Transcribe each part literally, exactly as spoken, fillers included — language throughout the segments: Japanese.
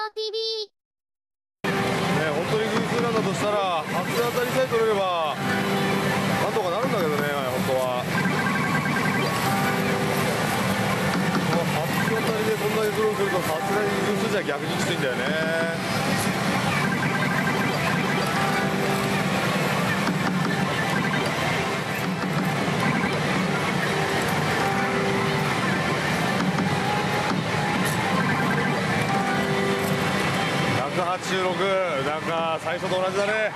ティービー。 ね、本当に偶数なんだとしたら初当たりさえ取れればなんとかなるんだけどね、本当は。この初当たりでこんだけ苦労するとさすがに偶数じゃ逆にきついんだよね。ひゃくはちじゅうろく、なんか最初と同じだね。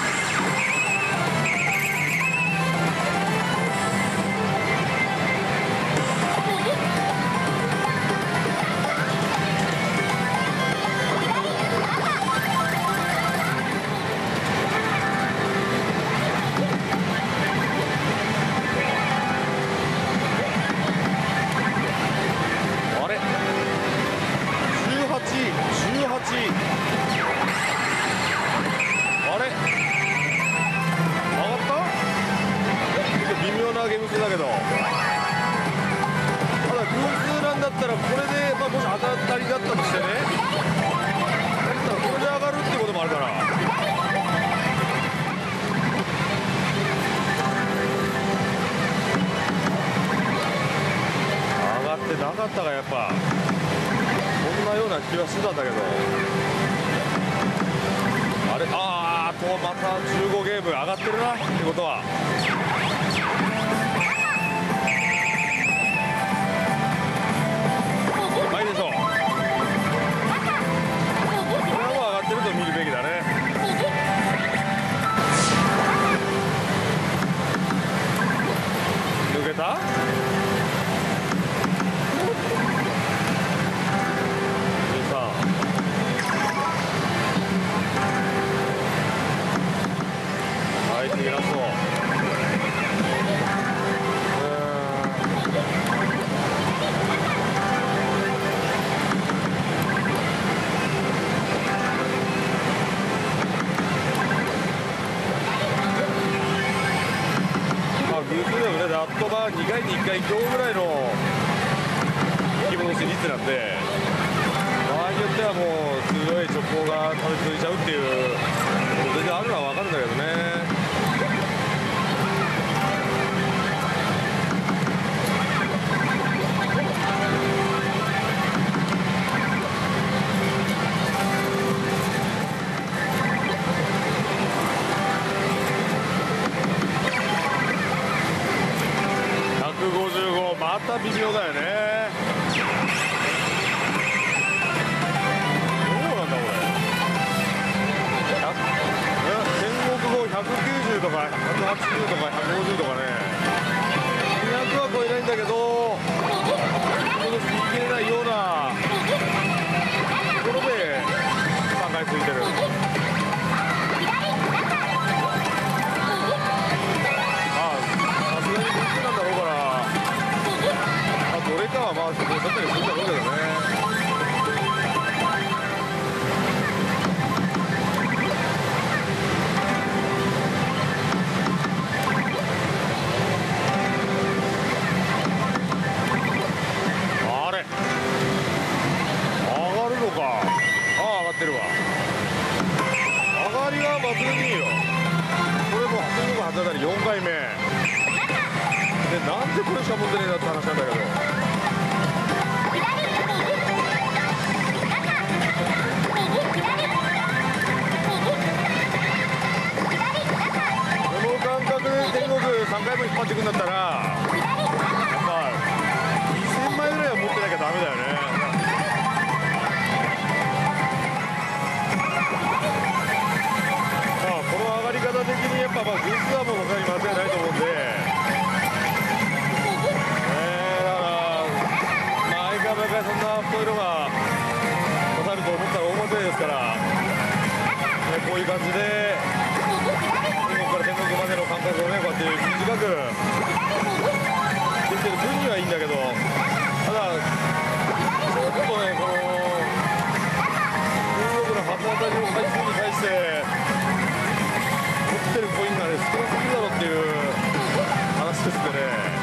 あれじゅうはち、じゅうはち、あれ上がった？ちょっと微妙なゲーム数だけど、ただ偶数なんだったらこれで、まあ、もし当たりだったとしてね、だったらこれで上がるってこともあるから。上がってなかったか、やっぱそんなような気はしてたんだけど、あれ、あーとまたじゅうごゲーム上がってるなってことは、まあいいでしょう。これはもう上がってると見るべきだね。抜けた？はい、次ラスト。まあ偶数でもね、ラットがにかいにいっかい強ぐらいの引き戻し率なんで、場合によってはもう強い直行が立て続いちゃうっていうこと全然あるのは分かるんだけどね。ひゃくごじゅうご、また微妙だよね。どうなんだこれ。戦国語ひゃくきゅうじゅうとかひゃくはちじゅうとかひゃくごじゅうとかね、にひゃくは超えないんだけど、ちょっと言い切れないようなところでさんかいついてる。なんだろうから、まあ、どれかはまあそこだったりするんだろうけどね。あれ上がるのか。ああ、上がってるわ。上がりは抜群にいいよ。これも初の初当たりよんかいめで、なんでこれしか持ってねえんだって話なんだけど、この感覚で天国さんかいも引っ張っていくんだったら、やっぱにせんまいぐらいは持ってなきゃダメだよね。まあこの上がり方的にやっぱまあ偶数はもう他に間違いないと思うんで、毎回そんな太いのが刺さると思ったら大間違いですから、ね、こういう感じで天国から天国までの間隔をね、こうやって短くできてる分にはいいんだけど、ただちょっとね、この天国の初当たりの回数に対して持ってるコインがね少なすぎるだろうっていう話ですんでね。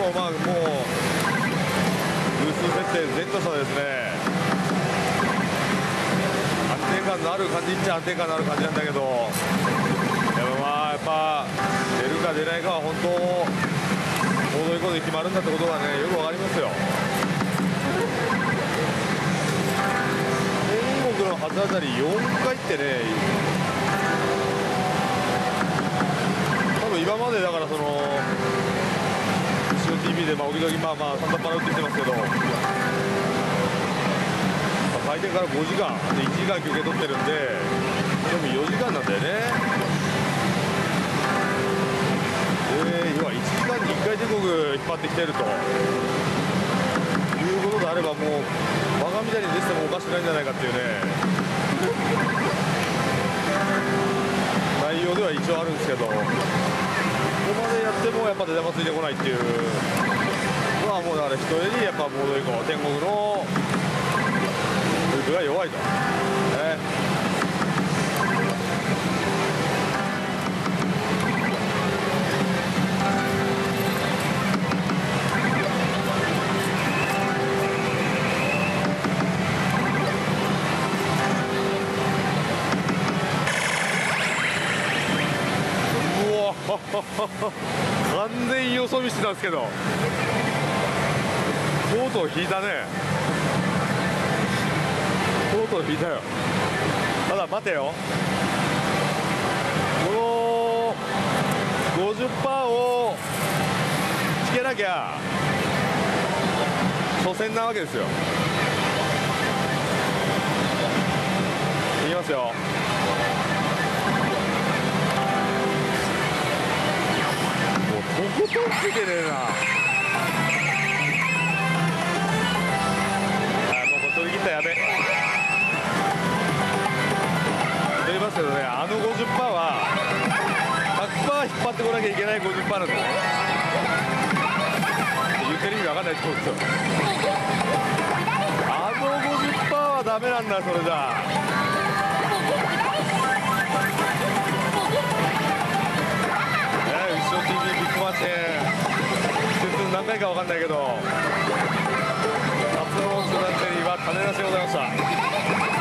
もまあもう偶数設定 Z 差ですね。安定感のある感じっちゃ安定感のある感じなんだけど、でもまあやっぱ出るか出ないかは本当行動以降で決まるんだってことがねよくわかりますよ。天国の初当たりよんかいってね、多分今までだからそのシオ ティーブイ でまあ時々まあまあさんだっぱら打ってきてますけど、まあ、開店からごじかんでいちじかん休憩取ってるんで、でもよじかんなんだよね。で要はいちじかんにいっかい天国引っ張ってきてるということであれば、もうバカみたいに出てもおかしくないんじゃないかっていうね内容では一応あるんですけど、ここまでやってもやっぱ出玉ついてこないっていうのは、もうだから一重にやっぱボード以降天国のループが弱いと、ね。完全によそ見してたんですけど、とうとう引いたね。とうとう引いたよ。ただ待てよ、この ごじゅっパーセント をつけなきゃ初戦なわけですよ。いきますよ。とことんついてねえな。あ、もうこれ取り切ったらやべ。と言いますけどね、あの ごじゅっパーセント は ひゃくパーセント 引っ張ってこなきゃいけない ごじゅっパーセント なんですよね。言ってる意味わかんないと思うんですよ。あの ごじゅっパーセント はダメなんだ、それじゃあ。ティーブイ ビッグマッチ戦何回か分かんないけど、夏のオーツダンチェリーは種なしでございました。